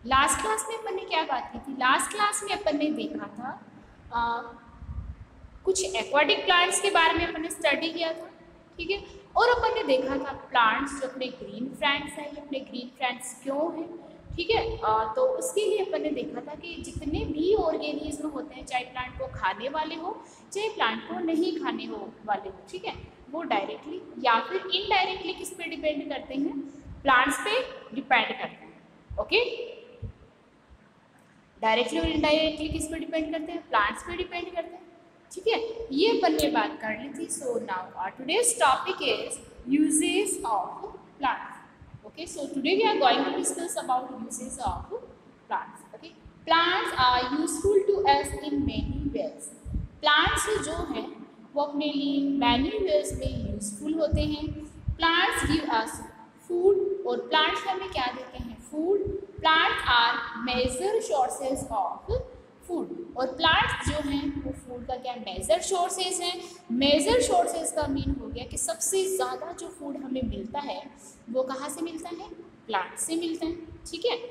Last class में अपन ने क्या बात की थी? लास्ट क्लास में अपन ने देखा था कुछ एक्वाटिक प्लांट्स के बारे में अपन ने स्टडी किया था, ठीक है। और अपन ने देखा था प्लांट्स जो अपने ग्रीन फ्रेंड्स हैं, ये अपने ग्रीन फ्रेंड्स क्यों हैं, ठीक है। तो उसके लिए अपन ने देखा था कि जितने भी ऑर्गेनिज्म होते हैं, चाहे प्लांट को खाने वाले हो चाहे प्लांट को नहीं खाने वाले हो, ठीक है, वो डायरेक्टली या फिर इनडायरेक्टली किस पे डिपेंड करते हैं? प्लांट्स पे डिपेंड करते हैं, ओके। डायरेक्टली और इनडायरेक्टली किस पे डिपेंड करते हैं? प्लांट्स पे डिपेंड करते हैं, ठीक है। ये अपन ने बात कर ली थी। So now our today's topic is uses of plants, okay, so today we are going to discuss about uses of plants, okay. Plants are useful to us in many ways. Plants जो हैं वो अपने लिए many ways में useful होते हैं। Plants give us food, और plants हमें क्या देते हैं? Food. Plants are major sources of food, और प्लांट्स जो हैं वो फूड का क्या मेजर सोर्सेज हैं। मेजर सोर्सेज का मीन हो गया कि सबसे ज़्यादा जो फूड हमें मिलता है वो कहाँ से मिलता है? प्लांट से मिलता है, ठीक है।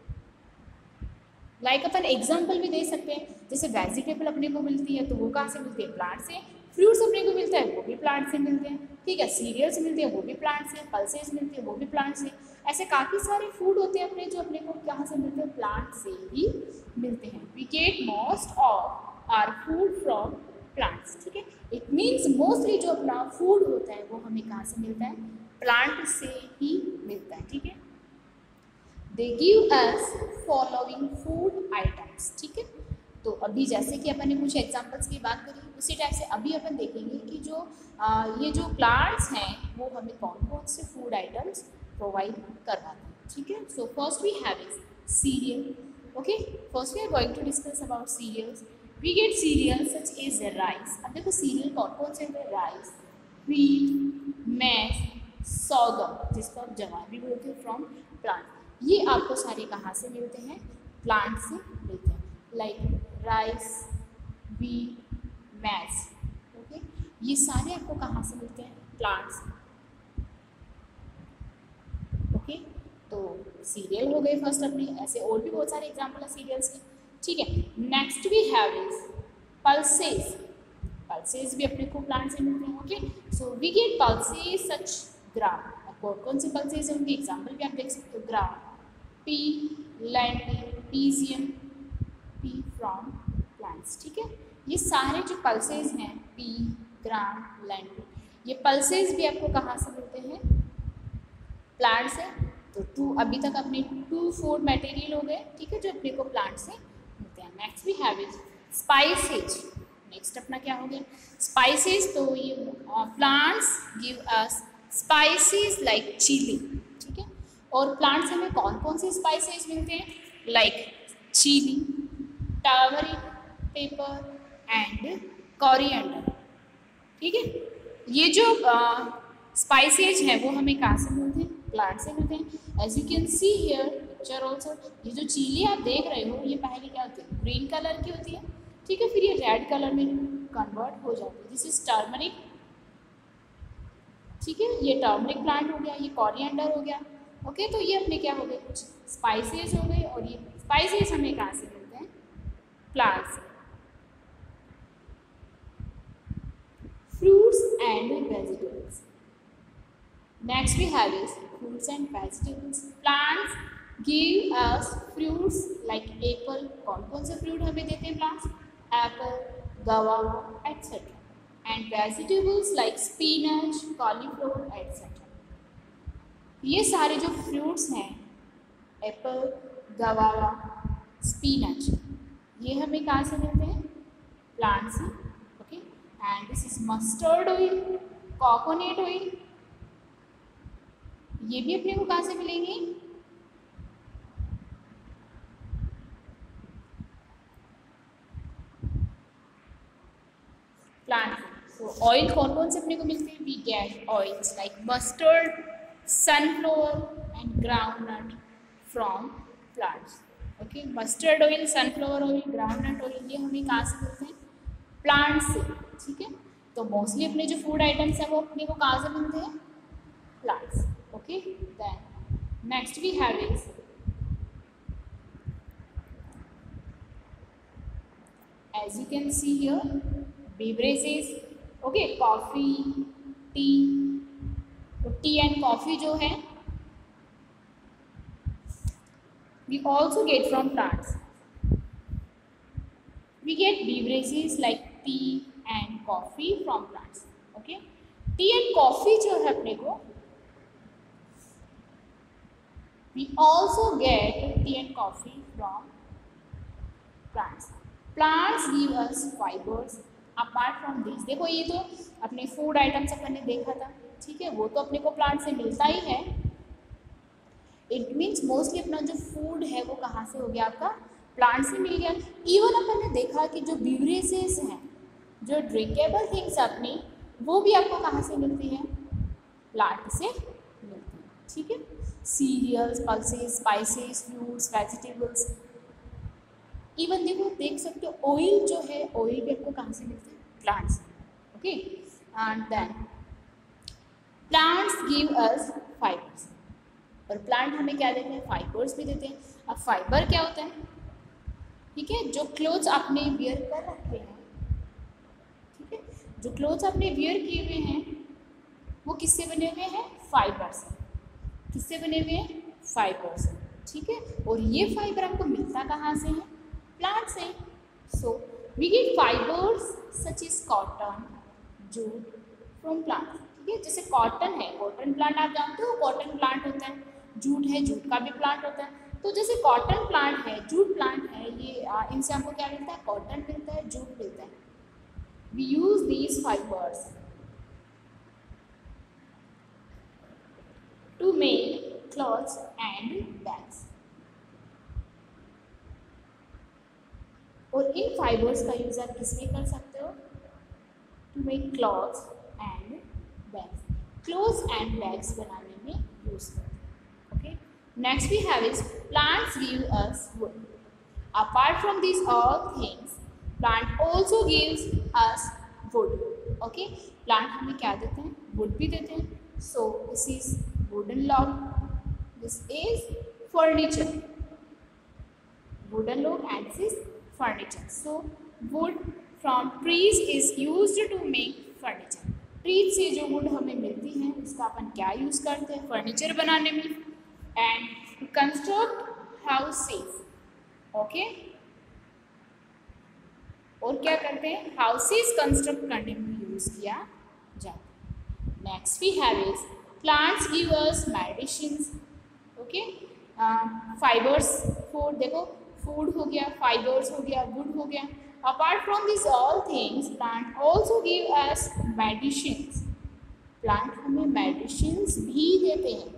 लाइक अपन एग्जांपल भी दे सकते हैं, जैसे वेजिटेबल अपने को मिलती है तो वो कहाँ से मिलती है? प्लांट से। फ्रूट्स अपने को मिलता है वो भी प्लांट से मिलते हैं, ठीक है। सीरियल्स मिलते हैं वो भी प्लांट से, पल्सेस मिलते हैं वो भी प्लांट से। ऐसे काफ़ी सारे फूड होते हैं अपने जो अपने को कहाँ से मिलते हैं? प्लांट से ही मिलते हैं। We get most of our food from plants, ठीक है। इट मीन्स मोस्टली जो अपना फूड होता है वो हमें कहाँ से मिलता है? प्लांट से ही मिलता है, ठीक है। They give us following food items, ठीक है। तो अभी जैसे कि अपन ने कुछ एग्जांपल्स की बात करी, उसी टाइप से अभी अपन देखेंगे कि जो ये जो प्लांट्स हैं वो हमें कौन कौन से फूड आइटम्स प्रोवाइड करवाते हैं, ठीक है। So first we have is cereal, okay. First we are going to discuss about cereals. We get cereals such is rice. अब देखो सीरियल कौन कौन से हैं? राइस, व्हीट, मैश, सोगम, जिसको आप जवार भी बोलते हैं, फ्रॉम प्लांट। ये आपको सारे कहाँ से मिलते हैं? प्लांट से मिलते हैं। Like rice, wheat, maize, okay, ये सारे आपको कहाँ से मिलते हैं? प्लांट से, ओके। तो सीरियल हो गए फर्स्ट अपने, ऐसे और भी बहुत सारे एग्जाम्पल है सीरियल्स के, ठीक है। Next we have is pulses. Pulses भी अपने को प्लांट से मिलते हैं, okay. So we get pulses such gram. कौन कौन से पल्सेस हैं उनके एग्जाम्पल भी आप देख सकते हो। Gram, pea, lentil, pigeon, pea from plants, ठीक है। ये सारे जो पल्सेस हैं, पी, ग्राम, लेंटिल, ये पल्सेस भी आपको कहाँ से मिलते हैं? प्लांट से। तो टू अभी तक अपने टू फूड मटेरियल हो गए, ठीक है, जो अपने को प्लांट से मिलते हैं। Next we have is spices. Next अपना क्या हो गया? स्पाइसेज। तो ये plants give us spices like chilli, ठीक है। और प्लांट्स हमें कौन कौन से स्पाइसेस मिलते हैं? Like chilli, turmeric, pepper and coriander, ठीक है। ये जो स्पाइसेज हैं वो हमें कहाँ से मिलते हैं? प्लांट से मिलते हैं। As you can see here picture also, ये जो चिली आप देख रहे हो ये पहले क्या होती है? ग्रीन कलर की होती है, ठीक है, फिर ये रेड कलर में कन्वर्ट हो जाती है। दिस इज टर्मरिक, ठीक है, ये टर्मरिक प्लांट हो गया, ये कोरिएंडर हो गया, ओके। तो ये अपने क्या हो गए? कुछ स्पाइसेस हो गए, और ये स्पाइसेस हमें कहाँ से मिलते हैं? प्लांट से। Fruits and vegetables. Next we have is fruits and vegetables. Plants give us fruits like apple. कौन कौन से फ्रूट हमें देते हैं plants? Apple, guava etcetera. And vegetables like spinach, cauliflower etcetera. ये सारे जो फ्रूट्स हैं, एप्पल, गवावा, स्पिनच, ये हमें कहाँ से मिलते हैं? प्लांट से, okay. And this is mustard oil, coconut oil, ये भी अपने को कहाँ से मिलेंगे? प्लांट। तो ऑयल कौन कौन से अपने को मिलते हैं? We get oils like mustard, sunflower and groundnut from plants, okay. Mustard oil, sunflower oil, groundnut oil, ये हमें कहाँ से मिलते हैं? प्लांट से, ठीक है। तो मोस्टली अपने जो फूड आइटम्स हैं वो अपने को कहाँ से मिलते हैं? Plants, okay. Then next we have is as you can see here beverages, okay, coffee, tea. तो टी एंड कॉफ़ी जो है we also get from plants. We get beverages like tea and coffee from plants. Okay, tea and coffee जो है अपने को, we also get tea and coffee from plants. Plants give us fibers. Apart from these, देखो ये तो अपने food items अपन ने देखा था, ठीक है, वो तो अपने को प्लांट से मिलता ही है। इट मीन्स मोस्टली अपना जो फूड है वो कहाँ से हो गया, आपका प्लांट से मिल गया। इवन अपन ने देखा कि जो बिवरेजेस हैं, जो ड्रिंकेबल थिंग्स अपनी, वो भी आपको कहाँ से मिलती हैं, प्लांट से मिलती हैं, ठीक है। Cereals, pulses, spices, fruits, vegetables, even देखो देख सकते हो ऑयल जो है, ऑयल भी आपको कहाँ से मिलता है, प्लांट से, okay. And then plants give us fibres, और प्लांट हमें क्या देते हैं, फाइबर्स भी देते हैं। अब फाइबर क्या होता है, ठीक है, जो क्लोथ्स आपने वियर कर रखे हैं, ठीक है, जो क्लोथ्स आपने वियर किए हुए हैं वो किससे बने हुए हैं, फाइबर से। किससे बने हुए हैं, फाइबर से, ठीक है। और ये फाइबर आपको मिलता कहाँ से है, प्लांट से। So we get fibres such is cotton, jute from plant, ठीक है। जैसे कॉटन है, कॉटन प्लांट आप जानते हो, कॉटन प्लांट होता है। जूट है, जूट का भी प्लांट होता है। तो जैसे कॉटन प्लांट है, जूट प्लांट है, ये इनसे हमको क्या मिलता है, कॉटन मिलता है, जूट मिलता है। We use these fibres to make clothes and bags. और इन फाइबर्स का यूज आप किस में कर सकते हो, to make clothes and bags, clothes and bags बनाने में यूज करते हैं। Next we have is plants give us wood. Apart from these all things, plant also gives us wood. Okay, plant हमें क्या देते हैं, wood भी देते हैं। So this is wooden log. This is furniture. Wooden log and this is furniture. So wood from trees is used to make furniture. Trees से जो wood हमें मिलती है उसका अपन क्या यूज करते हैं, फर्नीचर बनाने में। And to construct houses, okay, और क्या करते हैं, हाउसेस कंस्ट्रक्ट करने में यूज किया जाता है। Next we have is plants give us medicines, okay, fibres, food, देखो फूड हो गया, फाइबर्स हो गया, वुड हो गया। Apart from this all things, plant also give us medicines. Plant हमें मेडिसिन्स भी देते हैं।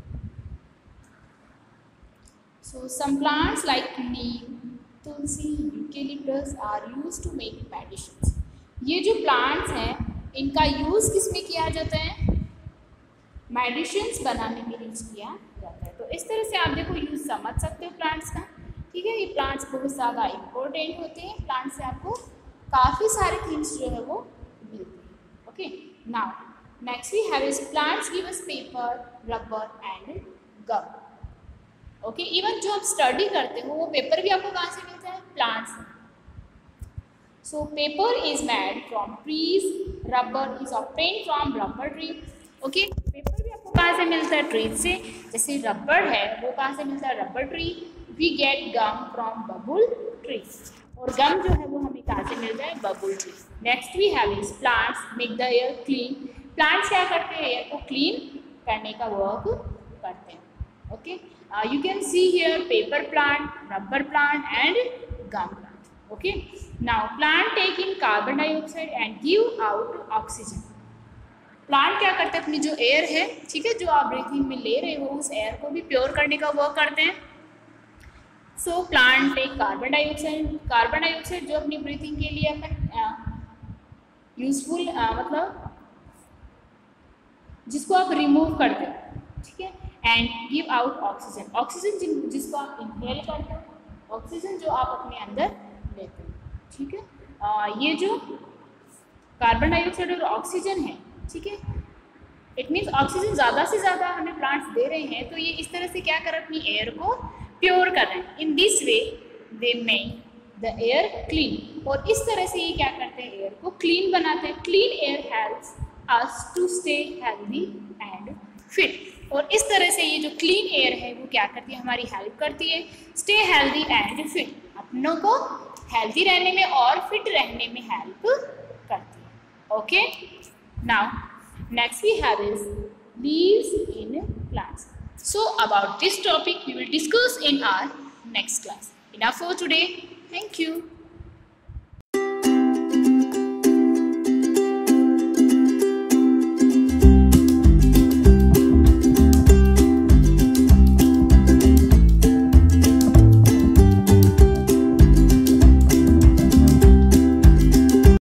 So some plants like neem, tulsi, eucalyptus are used to make medicines. ये जो plants हैं इनका यूज़ किस में किया जाता है, मेडिसिन्स बनाने में यूज़ किया जाता है। तो इस तरह से आप देखो यूज़ समझ सकते हो प्लांट्स का, ठीक है। ये प्लांट्स बहुत ज़्यादा इम्पोर्टेंट होते हैं। प्लांट से आपको काफ़ी सारे थिंग्स जो है वो मिलते हैं। Okay, now next we have is plants give us paper, rubber and gum. Okay, even जो आप स्टडी करते हो वो पेपर भी आपको कहाँ से मिलता है, प्लांट्स से। So paper is made from trees, rubber is obtained from rubber tree. Okay, paper भी आपको कहाँ से मिलता है, ट्रीज से। जैसे रबर है वो कहाँ से मिलता है, rubber tree. We get gum from babul tree, और गम जो है वो हमें कहाँ से मिलता है, babul tree. Next we have is plants make the air clean. Plants क्या करते हैं, एयर को क्लीन करने का वर्क करते हैं। Okay, you can see here paper plant, rubber plant and gum plant. Okay, now plant take in carbon dioxide and give out oxygen. Plant क्या करते हैं, अपनी जो एयर है, ठीक है, जो आप ब्रीथिंग में ले रहे हो उस एयर को भी प्योर करने का वर्क करते हैं। So plant take carbon dioxide, carbon dioxide जो अपनी ब्रीथिंग के लिए अपन यूजफुल मतलब जिसको आप रिमूव करते हो, ठीक है, and give out oxygen. Oxygen जिसको आप इनहेल करते हो, ऑक्सीजन जो आप अपने अंदर लेते हो, ठीक है। ये जो कार्बन डाइऑक्साइड और ऑक्सीजन है, ठीक है, इट मीन्स ऑक्सीजन ज़्यादा से ज़्यादा हमें प्लांट्स दे रहे हैं, तो ये इस तरह से क्या कर रहे हैं, अपनी एयर को प्योर कर रहे हैं। In this way they make the air clean. और इस तरह से ये क्या करते हैं, एयर को क्लीन बनाते हैं। Clean air helps us to stay healthy and fit. और इस तरह से ये जो क्लीन एयर है वो क्या करती है, हमारी हेल्प करती है स्टे हेल्दी एंड फिट, अपनों को हेल्दी रहने में और फिट रहने में हेल्प करती है। Okay, now next we have is leaves in plants. So about this topic we will discuss in our next class. Enough for today. Thank you.